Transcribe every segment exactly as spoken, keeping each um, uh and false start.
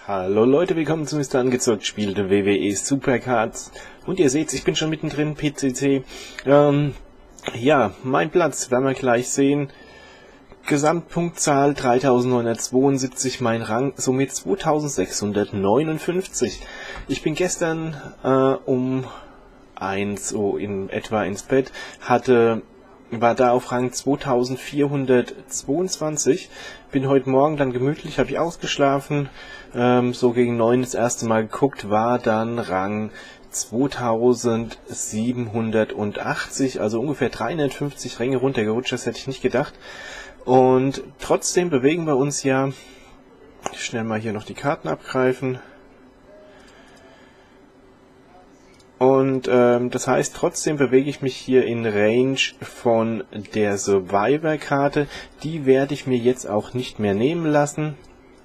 Hallo Leute, willkommen zu Mister Angezockt Spiel der W W E Supercards. Und ihr seht, ich bin schon mittendrin, P C C. Ähm, ja, mein Platz, werden wir gleich sehen. Gesamtpunktzahl dreitausendneunhundertzweiundsiebzig, mein Rang somit zweitausendsechshundertneunundfünfzig. Ich bin gestern äh, um eins Uhr in etwa ins Bett, hatte... war da auf Rang zweitausendvierhundertzweiundzwanzig, bin heute Morgen dann gemütlich, habe ich ausgeschlafen, ähm, so gegen neun das erste Mal geguckt, war dann Rang zweitausendsiebenhundertachtzig, also ungefähr dreihundertfünfzig Ränge runtergerutscht, das hätte ich nicht gedacht. Und trotzdem bewegen wir uns ja, schnell mal hier noch die Karten abgreifen. Und ähm, das heißt, trotzdem bewege ich mich hier in Range von der Survivor-Karte. Die werde ich mir jetzt auch nicht mehr nehmen lassen.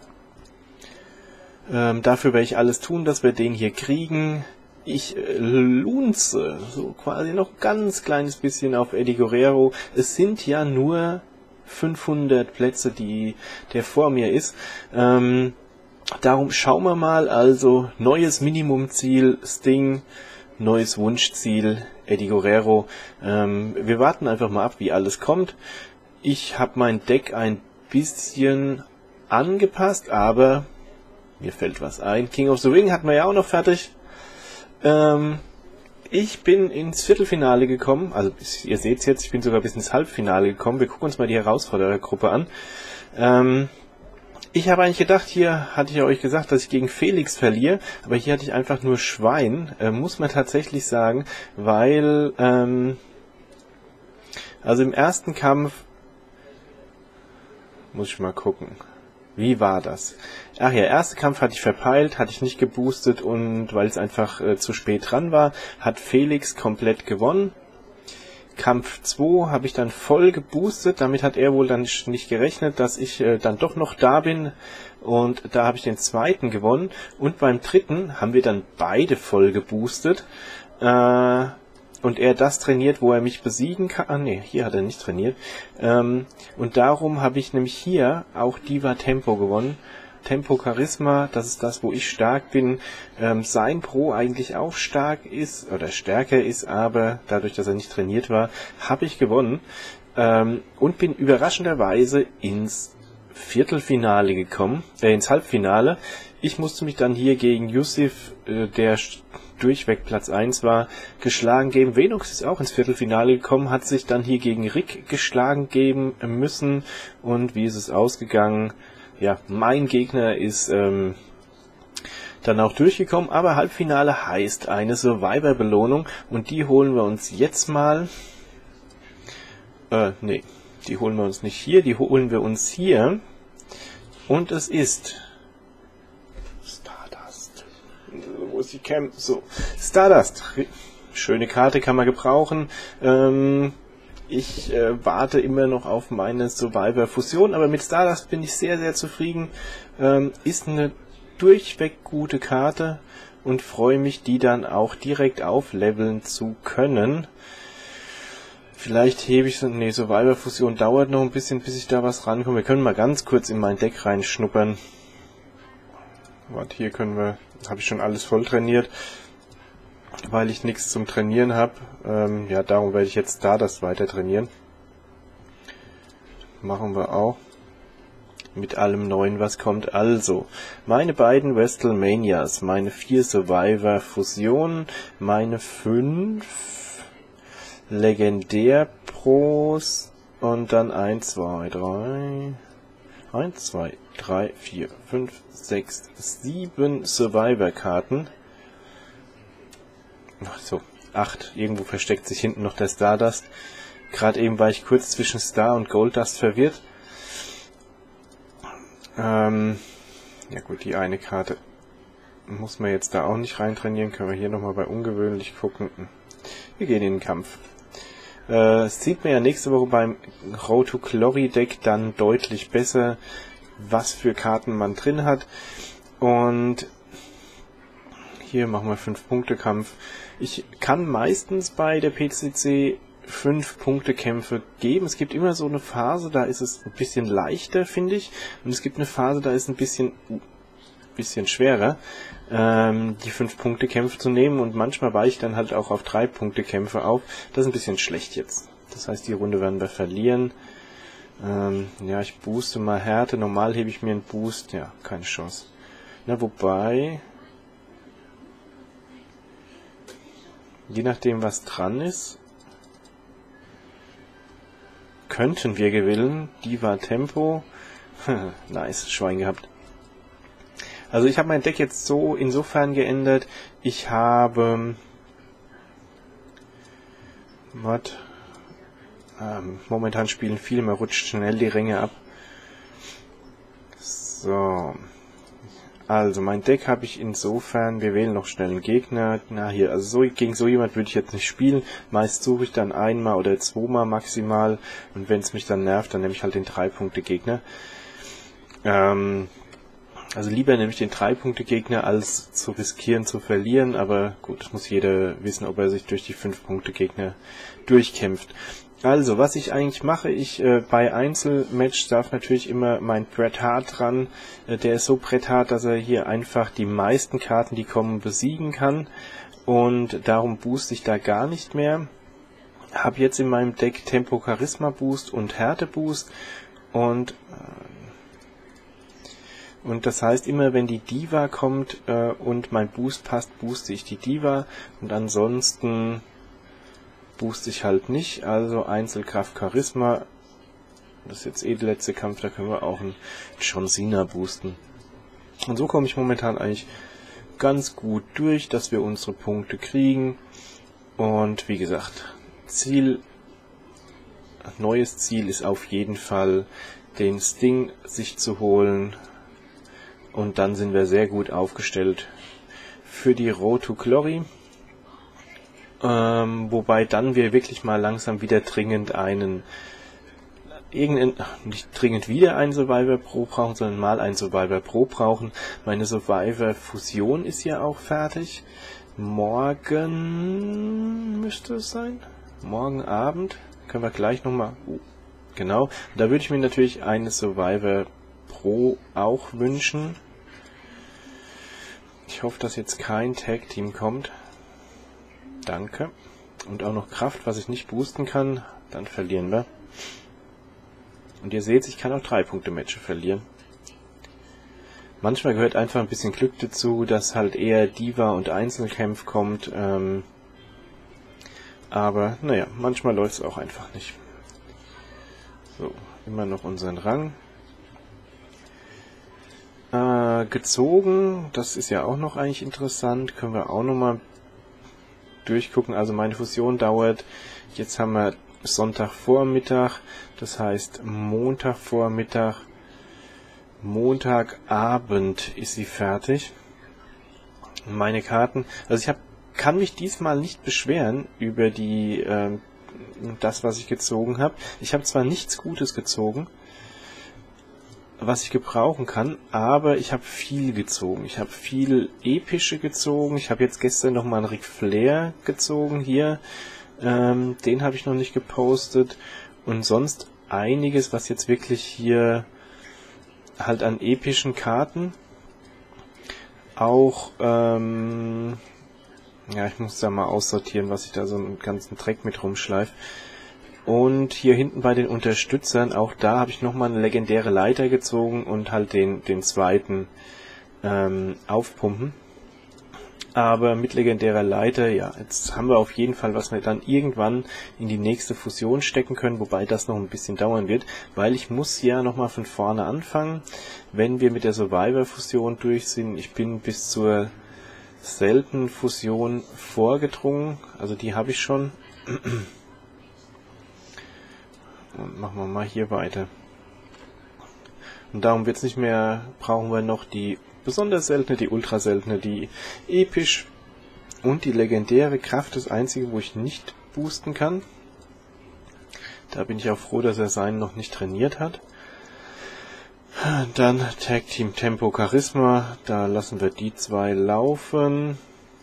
Ähm, dafür werde ich alles tun, dass wir den hier kriegen. Ich äh, lunze so quasi noch ganz kleines bisschen auf Eddie Guerrero. Es sind ja nur fünfhundert Plätze, die der vor mir ist. Ähm, darum schauen wir mal. Also neues Minimumziel Sting. Neues Wunschziel, Eddie Guerrero. Ähm, wir warten einfach mal ab, wie alles kommt. Ich habe mein Deck ein bisschen angepasst, aber mir fällt was ein. King of the Ring hatten wir ja auch noch fertig. Ähm, ich bin ins Viertelfinale gekommen, also ihr seht es jetzt, ich bin sogar bis ins Halbfinale gekommen. Wir gucken uns mal die Herausforderergruppe an. Ähm, Ich habe eigentlich gedacht, hier hatte ich ja euch gesagt, dass ich gegen Felix verliere, aber hier hatte ich einfach nur Schwein, äh, muss man tatsächlich sagen, weil, ähm, also im ersten Kampf, muss ich mal gucken, wie war das? Ach ja, erster Kampf hatte ich verpeilt, hatte ich nicht geboostet und weil es einfach äh, zu spät dran war, hat Felix komplett gewonnen. Kampf zwei habe ich dann voll geboostet, damit hat er wohl dann nicht gerechnet, dass ich äh, dann doch noch da bin, und da habe ich den zweiten gewonnen, und beim dritten haben wir dann beide voll geboostet, äh, und er das trainiert, wo er mich besiegen kann. Ah ne, hier hat er nicht trainiert, ähm, und darum habe ich nämlich hier auch Diva Tempo gewonnen. Tempo Charisma, das ist das, wo ich stark bin. Ähm, sein Pro eigentlich auch stark ist oder stärker ist, aber dadurch, dass er nicht trainiert war, habe ich gewonnen, ähm, und bin überraschenderweise ins Viertelfinale gekommen, äh, ins Halbfinale. Ich musste mich dann hier gegen Yusuf, äh, der durchweg Platz eins war, geschlagen geben. Venox ist auch ins Viertelfinale gekommen, hat sich dann hier gegen Rick geschlagen geben müssen, und wie ist es ausgegangen? Ja, mein Gegner ist ähm, dann auch durchgekommen, aber Halbfinale heißt eine Survivor-Belohnung, und die holen wir uns jetzt mal. Äh, nee, die holen wir uns nicht hier, die holen wir uns hier. Und es ist Stardust. Wo ist die Cam? So, Stardust. Schöne Karte, kann man gebrauchen. Ähm... Ich äh, warte immer noch auf meine Survivor-Fusion, aber mit Stardust bin ich sehr, sehr zufrieden. Ähm, ist eine durchweg gute Karte und freue mich, die dann auch direkt aufleveln zu können. Vielleicht hebe ich so... Ne, Survivor-Fusion dauert noch ein bisschen, bis ich da was rankomme. Wir können mal ganz kurz in mein Deck reinschnuppern. Warte, hier können wir... Habe ich schon alles voll trainiert, weil ich nichts zum Trainieren habe. Ähm, ja, darum werde ich jetzt da das weiter trainieren. Machen wir auch. Mit allem Neuen, was kommt. Also, meine beiden WrestleManias, meine vier Survivor-Fusionen, meine fünf Legendär-Pros und dann eins, zwei, drei... eins, zwei, drei, vier, fünf, sechs, sieben Survivor-Karten. Ach so, acht. Irgendwo versteckt sich hinten noch der Stardust. Gerade eben war ich kurz zwischen Star und Goldust verwirrt. Ähm, ja gut, die eine Karte muss man jetzt da auch nicht rein trainieren. Können wir hier nochmal bei ungewöhnlich gucken. Wir gehen in den Kampf. Äh, es sieht mir ja nächste Woche beim Road to Glory Deck dann deutlich besser, was für Karten man drin hat. Und hier machen wir fünf Punkte Kampf. Ich kann meistens bei der P C C fünf Punkte Kämpfe geben. Es gibt immer so eine Phase, da ist es ein bisschen leichter, finde ich. Und es gibt eine Phase, da ist es ein bisschen bisschen schwerer, ähm, die fünf Punkte Kämpfe zu nehmen, und manchmal weiche ich dann halt auch auf drei Punkte Kämpfe auf. Das ist ein bisschen schlecht jetzt. Das heißt, die Runde werden wir verlieren. Ähm, ja, ich booste mal Härte. Normal hebe ich mir einen Boost. Ja, keine Chance. Na, wobei, je nachdem, was dran ist, könnten wir gewinnen. Diva Tempo. Nice, Schwein gehabt. Also ich habe mein Deck jetzt so insofern geändert. Ich habe... Was? Ähm, momentan spielen viele, man rutscht schnell die Ränge ab. So. Also mein Deck habe ich insofern, wir wählen noch schnell einen Gegner. Na hier, also so, gegen so jemand würde ich jetzt nicht spielen. Meist suche ich dann einmal oder zweimal maximal. Und wenn es mich dann nervt, dann nehme ich halt den drei Punkte Gegner. Ähm, also lieber nehme ich den drei Punkte Gegner, als zu riskieren zu verlieren. Aber gut, das muss jeder wissen, ob er sich durch die fünf Punkte Gegner durchkämpft. Also, was ich eigentlich mache, ich äh, bei Einzelmatch darf natürlich immer mein Bret Hart dran. Äh, der ist so Bret Hart, dass er hier einfach die meisten Karten, die kommen, besiegen kann. Und darum booste ich da gar nicht mehr. Habe jetzt in meinem Deck Tempo Charisma Boost und Härte Boost. Und, äh, und das heißt, immer wenn die Diva kommt äh, und mein Boost passt, booste ich die Diva. Und ansonsten... booste ich halt nicht, also Einzelkraft Charisma, das ist jetzt eh der letzte Kampf, da können wir auch einen John Cena boosten. Und so komme ich momentan eigentlich ganz gut durch, dass wir unsere Punkte kriegen. Und wie gesagt, Ziel, neues Ziel ist auf jeden Fall, den Sting sich zu holen. Und dann sind wir sehr gut aufgestellt für die Road to Glory. Ähm, wobei dann wir wirklich mal langsam wieder dringend einen, irgendein, nicht dringend wieder einen Survivor Pro brauchen, sondern mal einen Survivor Pro brauchen. Meine Survivor Fusion ist ja auch fertig. Morgen müsste es sein. Morgen Abend können wir gleich nochmal, uh, genau. Und da würde ich mir natürlich eine Survivor Pro auch wünschen. Ich hoffe, dass jetzt kein Tag Team kommt. Danke. Und auch noch Kraft, was ich nicht boosten kann. Dann verlieren wir. Und ihr seht, ich kann auch drei Punkte Matches verlieren. Manchmal gehört einfach ein bisschen Glück dazu, dass halt eher Diva und Einzelkampf kommt. Ähm, aber naja, manchmal läuft es auch einfach nicht. So, immer noch unseren Rang. Äh, gezogen, das ist ja auch noch eigentlich interessant. Können wir auch nochmal durchgucken. Also meine Fusion dauert, jetzt haben wir Sonntagvormittag, das heißt Montagvormittag, Montagabend ist sie fertig. Meine Karten, also ich hab, kann mich diesmal nicht beschweren über die äh, das, was ich gezogen habe. Ich habe zwar nichts Gutes gezogen, was ich gebrauchen kann, aber ich habe viel gezogen. Ich habe viel epische gezogen. Ich habe jetzt gestern noch mal einen Ric Flair gezogen hier. Ähm, den habe ich noch nicht gepostet. Und sonst einiges, was jetzt wirklich hier halt an epischen Karten. Auch, ähm, ja, ich muss da mal aussortieren, was ich da so einen ganzen Dreck mit rumschleife. Und hier hinten bei den Unterstützern, auch da habe ich nochmal eine legendäre Leiter gezogen und halt den, den zweiten ähm, Aufpumpen. Aber mit legendärer Leiter, ja, jetzt haben wir auf jeden Fall, was wir dann irgendwann in die nächste Fusion stecken können, wobei das noch ein bisschen dauern wird, weil ich muss ja nochmal von vorne anfangen, wenn wir mit der Survivor-Fusion durch sind. Ich bin bis zur seltenen Fusion vorgedrungen, also die habe ich schon. Und machen wir mal hier weiter. Und darum wird es nicht mehr, brauchen wir noch die besonders seltene, die ultra seltene, die episch und die legendäre Kraft, das einzige, wo ich nicht boosten kann. Da bin ich auch froh, dass er seinen noch nicht trainiert hat. Dann Tag Team Tempo Charisma, da lassen wir die zwei laufen.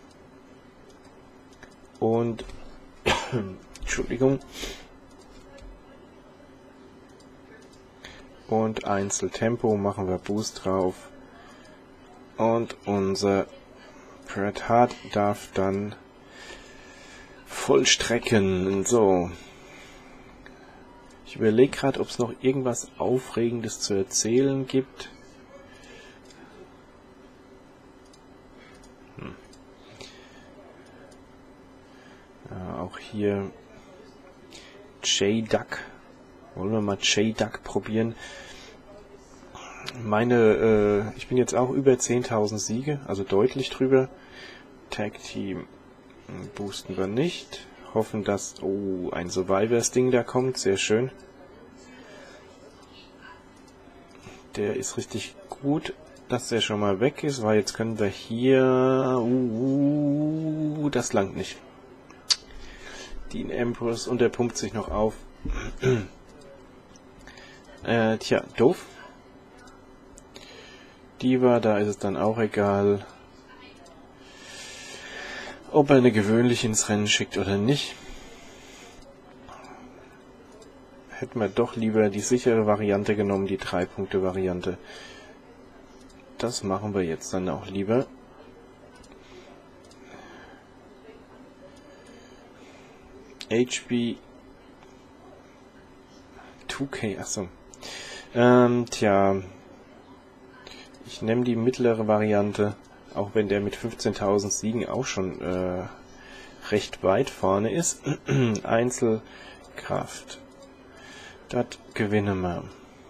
Und Entschuldigung. Und Einzeltempo machen wir Boost drauf. Und unser Bret Hart darf dann vollstrecken. So. Ich überlege gerade, ob es noch irgendwas Aufregendes zu erzählen gibt. Hm. Ja, auch hier J-Duck. Wollen wir mal J-Duck probieren. Meine, äh, ich bin jetzt auch über zehntausend Siege, also deutlich drüber. Tag Team boosten wir nicht. Hoffen, dass, oh, ein Survivors-Ding da kommt, sehr schön. Der ist richtig gut, dass der schon mal weg ist, weil jetzt können wir hier, uh, das langt nicht. Dean Ambrose und der pumpt sich noch auf. äh, tja, doof. Diva, da ist es dann auch egal, ob er eine gewöhnliche ins Rennen schickt oder nicht. Hätten wir doch lieber die sichere Variante genommen, die drei Punkte Variante. Das machen wir jetzt dann auch lieber. H B zwei K, achso. Ähm, tja. Ich nehme die mittlere Variante, auch wenn der mit fünfzehntausend Siegen auch schon äh, recht weit vorne ist. Einzelkraft. Das gewinnen wir.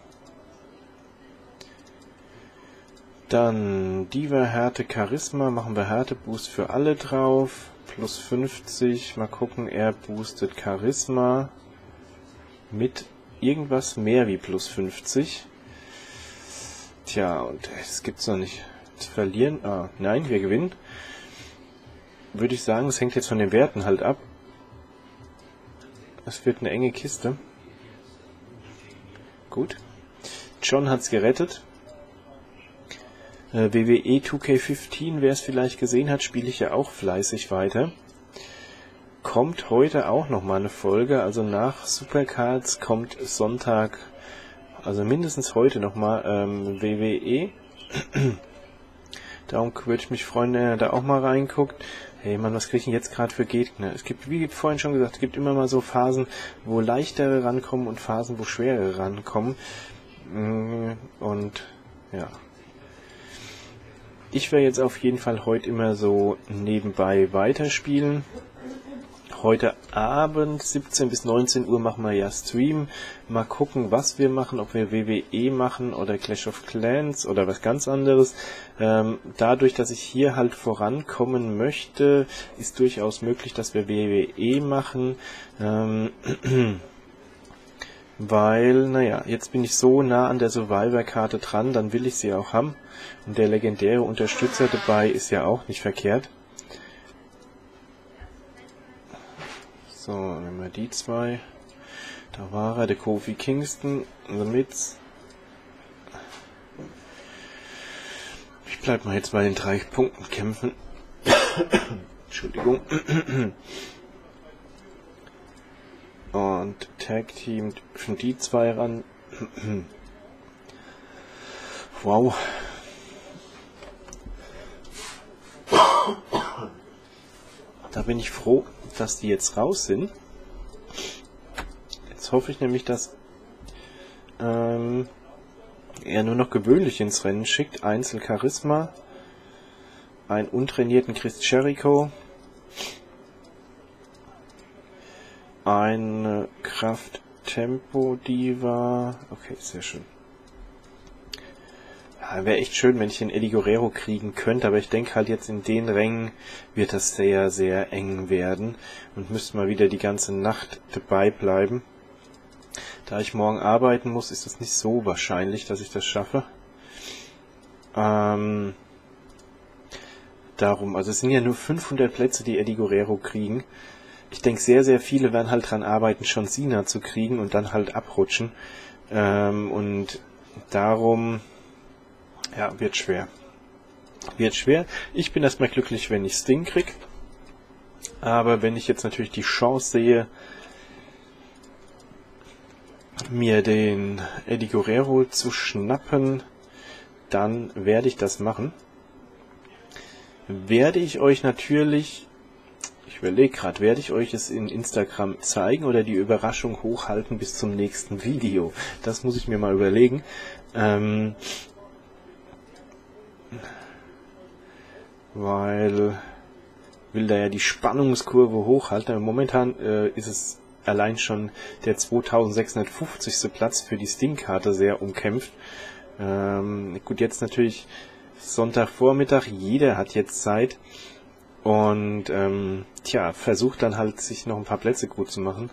Dann Diva, Härte, Charisma. Machen wir Härte-Boost für alle drauf. Plus fünfzig. Mal gucken, er boostet Charisma mit irgendwas mehr wie plus fünfzig. Tja, und es gibt's noch nicht. Zu verlieren? Ah, nein, wir gewinnen. Würde ich sagen, es hängt jetzt von den Werten halt ab. Es wird eine enge Kiste. Gut. John hat's gerettet. Äh, W W E zwei K fünfzehn, wer es vielleicht gesehen hat, spiele ich ja auch fleißig weiter. Kommt heute auch nochmal eine Folge, also nach Supercards kommt Sonntag, also mindestens heute nochmal ähm, W W E. Darum würde ich mich freuen, wenn er da auch mal reinguckt. Hey Mann, was kriege ich denn jetzt gerade für Gegner? Es gibt, wie vorhin schon gesagt, es gibt immer mal so Phasen, wo leichtere rankommen und Phasen, wo schwerere rankommen. Und ja. Ich werde jetzt auf jeden Fall heute immer so nebenbei weiterspielen. Heute Abend, siebzehn bis neunzehn Uhr, machen wir ja Stream. Mal gucken, was wir machen, ob wir W W E machen oder Clash of Clans oder was ganz anderes. Ähm, dadurch, dass ich hier halt vorankommen möchte, ist durchaus möglich, dass wir W W E machen. Ähm, weil, naja, jetzt bin ich so nah an der Survivor-Karte dran, dann will ich sie auch haben. Und der legendäre Unterstützer dabei ist ja auch nicht verkehrt. So, nehmen wir die zwei. Da war er, der Kofi Kingston, The Miz. Ich bleib mal jetzt bei den drei Punkten kämpfen. Entschuldigung. Und Tag Team dürfen die zwei ran. Wow. Da bin ich froh, dass die jetzt raus sind. Jetzt hoffe ich nämlich, dass ähm, er nur noch gewöhnlich ins Rennen schickt. Einzel Charisma, einen untrainierten Chris Jericho, eine Kraft Tempo Diva. Okay, sehr schön. Ja, wäre echt schön, wenn ich den Eddie Guerrero kriegen könnte, aber ich denke halt jetzt in den Rängen wird das sehr, sehr eng werden und müsste mal wieder die ganze Nacht dabei bleiben. Da ich morgen arbeiten muss, ist das nicht so wahrscheinlich, dass ich das schaffe. Ähm, darum, also es sind ja nur fünfhundert Plätze, die Eddie Guerrero kriegen. Ich denke, sehr, sehr viele werden halt dran arbeiten, John Cena zu kriegen und dann halt abrutschen. Ähm, und darum... Ja, wird schwer. Wird schwer. Ich bin erstmal glücklich, wenn ich Sting krieg. Aber wenn ich jetzt natürlich die Chance sehe, mir den Eddie Guerrero zu schnappen, dann werde ich das machen. werde ich euch natürlich, ich überlege gerade, werde ich euch es in Instagram zeigen oder die Überraschung hochhalten bis zum nächsten Video. Das muss ich mir mal überlegen. Ähm, weil will da ja die Spannungskurve hochhalten. Momentan äh, ist es allein schon der zweitausendsechshundertfünfzigste Platz für die Steam-Karte sehr umkämpft. Ähm, gut, jetzt natürlich Sonntagvormittag, jeder hat jetzt Zeit und ähm, tja, versucht dann halt sich noch ein paar Plätze gut zu machen.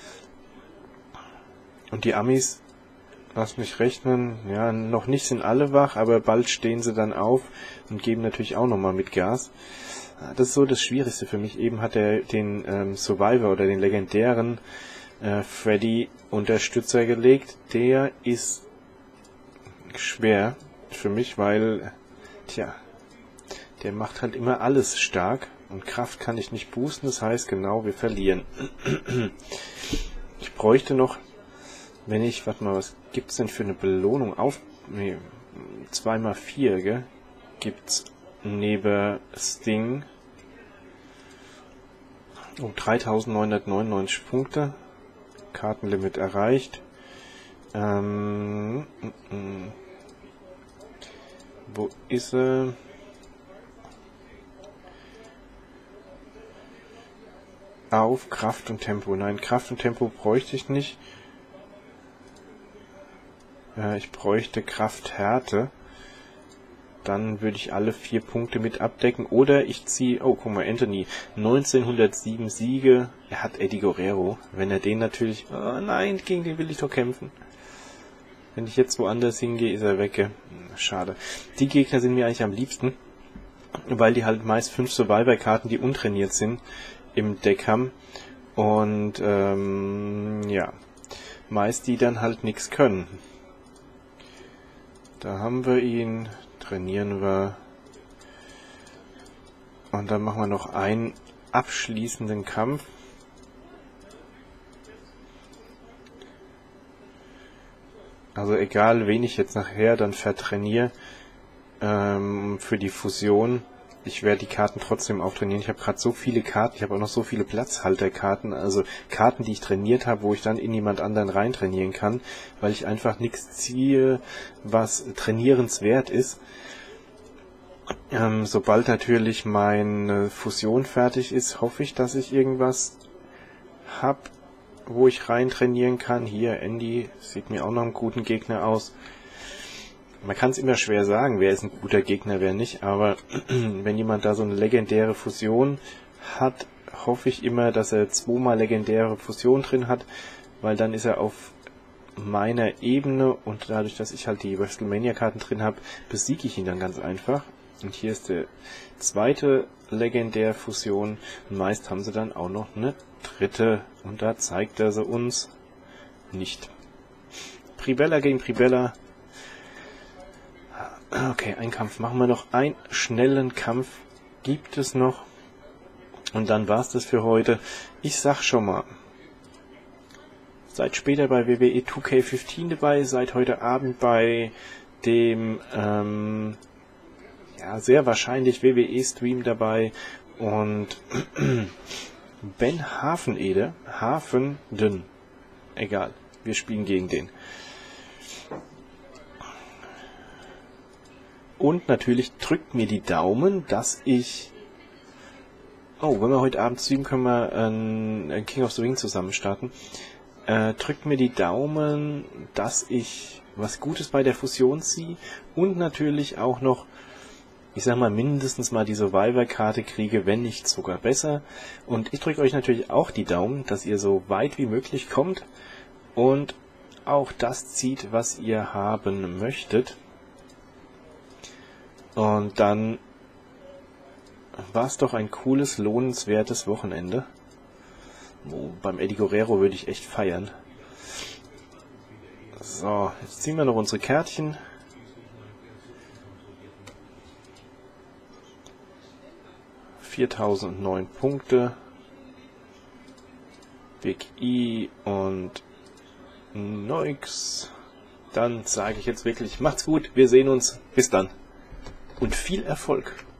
Und die Amis, lass mich rechnen, ja, noch nicht sind alle wach, aber bald stehen sie dann auf und geben natürlich auch nochmal mit Gas. Das ist so das Schwierigste für mich. Eben hat er den ähm, Survivor oder den legendären äh, Freddy Unterstützer gelegt. Der ist schwer für mich, weil, tja, der macht halt immer alles stark und Kraft kann ich nicht boosten. Das heißt, genau, wir verlieren. Ich bräuchte noch, wenn ich, warte mal, was gibt's denn für eine Belohnung auf, nee, zwei mal vier, gell, gibt's neben Sting, oh, dreitausendneunhundertneunundneunzig Punkte, Kartenlimit erreicht, ähm, m -m. Wo ist er? Auf Kraft und Tempo, nein, Kraft und Tempo bräuchte ich nicht, äh, ich bräuchte Krafthärte. Dann würde ich alle vier Punkte mit abdecken. Oder ich ziehe, oh, guck mal, Anthony, neunzehnhundertsieben Siege. Er hat Eddie Guerrero. Wenn er den natürlich, oh nein, gegen den will ich doch kämpfen. Wenn ich jetzt woanders hingehe, ist er weg. Schade. Die Gegner sind mir eigentlich am liebsten, weil die halt meist fünf Survivor-Karten, die untrainiert sind, im Deck haben. Und, ähm, ja, meist die dann halt nichts können. Da haben wir ihn. Trainieren wir. Und dann machen wir noch einen abschließenden Kampf. Also egal, wen ich jetzt nachher dann vertrainiere ähm, für die Fusion, ich werde die Karten trotzdem auftrainieren. Ich habe gerade so viele Karten, ich habe auch noch so viele Platzhalterkarten, also Karten, die ich trainiert habe, wo ich dann in jemand anderen rein trainieren kann, weil ich einfach nichts ziehe, was trainierenswert ist. Ähm, sobald natürlich meine Fusion fertig ist, hoffe ich, dass ich irgendwas habe, wo ich rein trainieren kann. Hier, Andy, sieht mir auch noch einen guten Gegner aus. Man kann es immer schwer sagen, wer ist ein guter Gegner, wer nicht, aber wenn jemand da so eine legendäre Fusion hat, hoffe ich immer, dass er zweimal legendäre Fusion drin hat, weil dann ist er auf meiner Ebene und dadurch, dass ich halt die WrestleMania-Karten drin habe, besiege ich ihn dann ganz einfach. Und hier ist der zweite Legendär-Fusion und meist haben sie dann auch noch eine dritte und da zeigt er sie uns nicht. Pribella gegen Pribella. Okay, einen Kampf machen wir noch. Einen schnellen Kampf gibt es noch. Und dann war's das für heute. Ich sag schon mal, seid später bei W W E zwei K fünfzehn dabei, seid heute Abend bei dem ähm, ja, sehr wahrscheinlich W W E-Stream dabei. Und Ben Hafenede, Hafenden, egal, wir spielen gegen den. Und natürlich drückt mir die Daumen, dass ich... Oh, wenn wir heute Abend streamen, können wir ein King of the Ring zusammen starten. Äh, drückt mir die Daumen, dass ich was Gutes bei der Fusion ziehe. Und natürlich auch noch, ich sag mal, mindestens mal die Survivor-Karte kriege, wenn nicht sogar besser. Und ich drücke euch natürlich auch die Daumen, dass ihr so weit wie möglich kommt. Und auch das zieht, was ihr haben möchtet. Und dann war es doch ein cooles, lohnenswertes Wochenende. Oh, beim Eddie Guerrero würde ich echt feiern. So, jetzt ziehen wir noch unsere Kärtchen. viertausendneun Punkte. Big E und Noix. Dann sage ich jetzt wirklich, macht's gut, wir sehen uns, bis dann. Und viel Erfolg!